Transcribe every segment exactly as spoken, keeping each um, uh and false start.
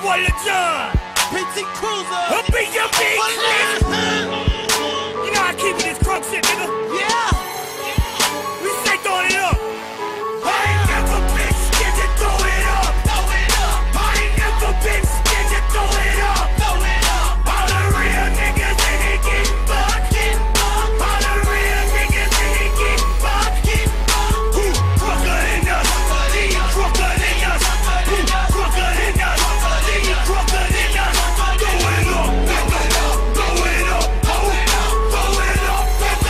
boy LeJohn. P T Cruiser. A B M B. You know I keep it this crunk shit, nigga. Yeah. We stay throwing it up. I ain't never been scared to throw it up. Throw it up. I ain't never been scared to throw it up. Throw it up. All the real niggas and they get bucked. Get bucked. All the real niggas and they get bucked. Get bucked. Who crooker than us? They crooker than us. Who crooker than us? They crooker than us. Throw it up. Throw it up. Throw it up. Throw it up. Throw it up.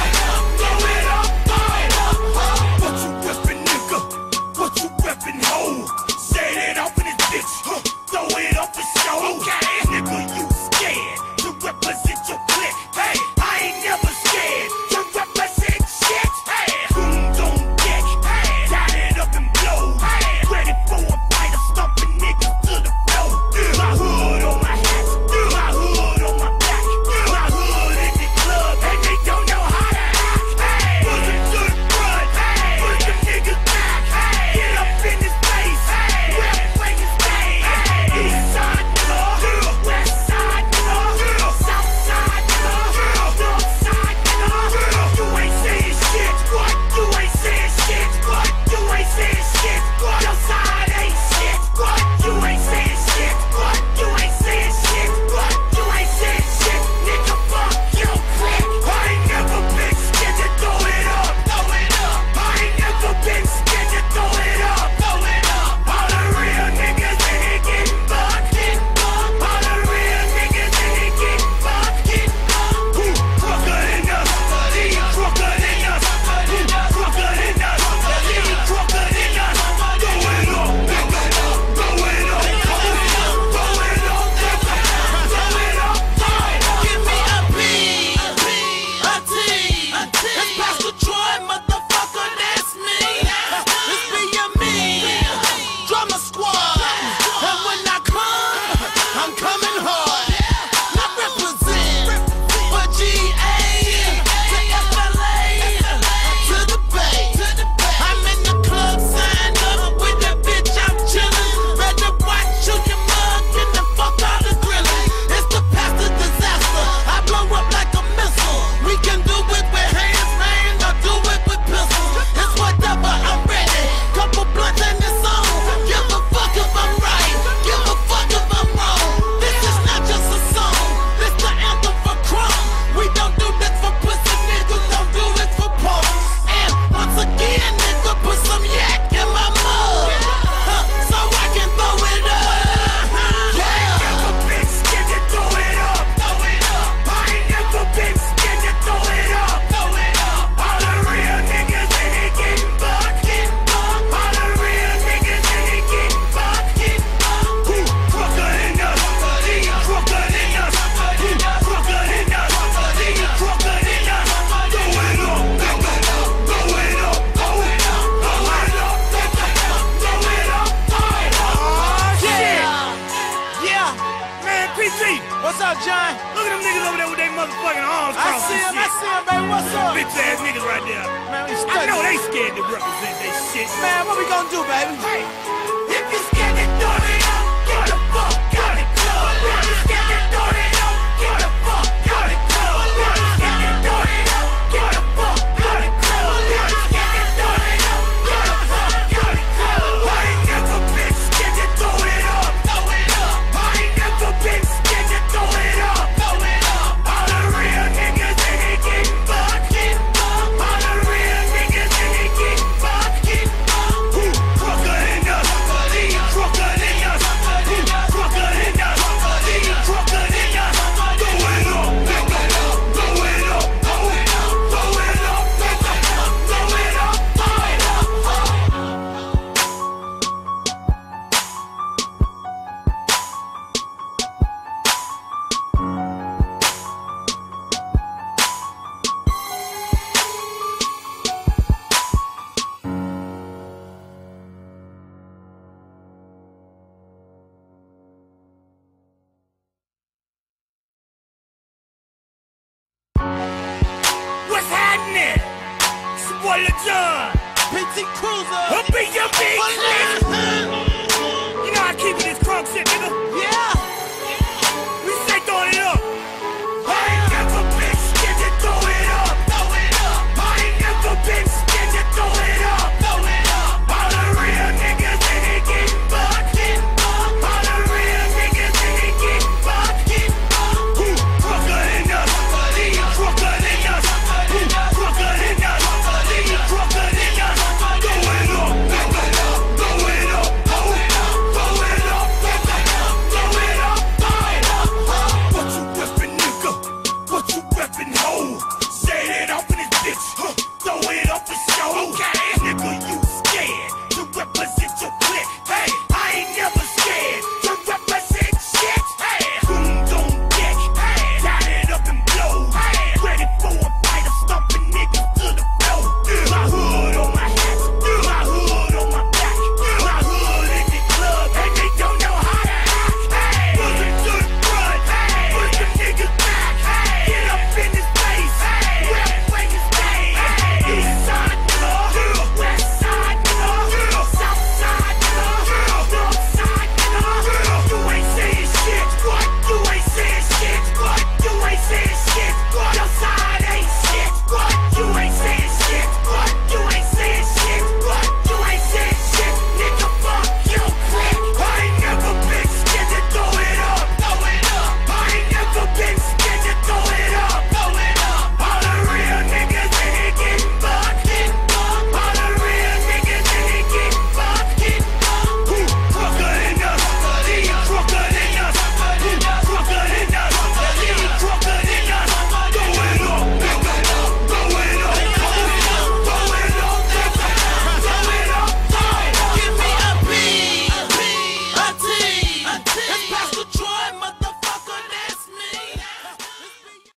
Throw it up. Throw it up. What you reppin', nigga? What you reppin', hoe? Say it off in this bitch. Huh. Throw it up for show. Okay. Nigga, you scared to represent your clique. Hey, I ain't never scared to represent shit. Hey, goons on deck. Hey, got it up and blow. Hey, ready for a fight. I'm stomping niggas to the floor. Yeah. My hood on my hat. Yeah. My hood on my back. Yeah. My hood in the club. And they don't know how to act. Hey, push them to the front. Hey, push them niggas back. Hey, get up in this place. Hey, where the players stay. Hey, east side nigga. Yeah. West side nigga. Yeah. South side nigga. Yeah. North side nigga. Yeah. You ain't saying shit. What? You ain't saying shit. What? You ain't saying shit. What? Your side ain't shit. What? You ain't saying shit. What? You ain't saying shit. What? You ain't saying shit. Nigga, fuck your clique. I ain't never been scared to throw it up. Throw it up. I ain't never been scared to throw it up. Throw it up. All the real niggas and they get bucked. Get bucked. All the real niggas and they get bucked. Get bucked. Who crooker than us? They crooker than us. Who crooker than us? They crooker than us. Throw it up. Throw it up. Throw it up. Throw it up. Throw it up. Throw it up. Throw it up. Give me a B, a B, a T, a T. It's Pastor Troy, motherfucker, that's me. It's B M E, drummer squad. And when I come, I'm coming hard. I represent for G A to F L A to the Bay. I'm in the club, signed up with that bitch, I'm chillin'. Better watch who you mug, get the fuck out of grillin'. It's the pastor disaster. I blow up like a missile. We can do it with hands, man, or do it with pistols. It's whatever, I'm ready. Couple blunts and it's on. Give a fuck if I'm right. Give a fuck if I'm wrong. This is not just a song. This the anthem for crunk. We don't do this for pussy niggas. Don't do this for punk. And once again, nigga, put some yak in my mug, huh, so I can throw it up. I ain't never been scared to throw it up. Throw it up. I ain't never been scared to throw it up. Throw it up. All the real niggas and they get bucked. Get bucked. All the real niggas and they get bucked. Get bucked. Who crooker than us? They crooker than us. Who crooker than us? They crooker than us. Throw it up. Throw it up. Throw it up. Throw it up. Throw it up. Throw it up. Throw it up. Oh shit. Yeah. Man, P T, What's up, John? look at them niggas over there with their motherfucking arms I crossed see and him, I shit. see him, baby. What's up? Bitch ass niggas right there. Man, we I stuck. know they scared to represent they shit. Man, what we gonna do, baby? Hey, if you scared to throw it up, get the fuck out the club. If you scared to throw it up, get the fuck out the club. If you scared to throw it up, get the fuck out the club. If you scared to throw it up, get the fuck out the club. I ain't never been scared to throw it up. Throw it up. I ain't never been scared to throw it up. Throw it up. All the real niggas and they get bucked. Get bucked. All the real niggas and they get bucked. Get bucked. Who crooker than us? They crooker than us. Who crooker than us? They crooker than us. Throw it up. Throw it up. Throw it up. Throw it up. Throw it up. Throw it up. Throw it up. What's happening? It's your boy LeJohn. P T Cruiser. A B M B.